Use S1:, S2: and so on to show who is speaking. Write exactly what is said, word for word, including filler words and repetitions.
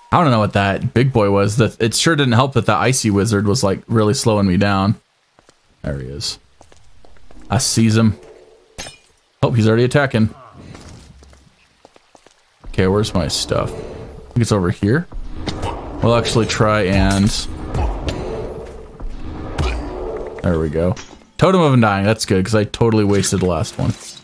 S1: I don't know what that big boy was. That it sure didn't help that the icy wizard was like really slowing me down. There he is. I sees him. Oh, he's already attacking. Okay, where's my stuff? I think it's over here. We'll actually try and... There we go. Totem of Undying, that's good, because I totally wasted the last one.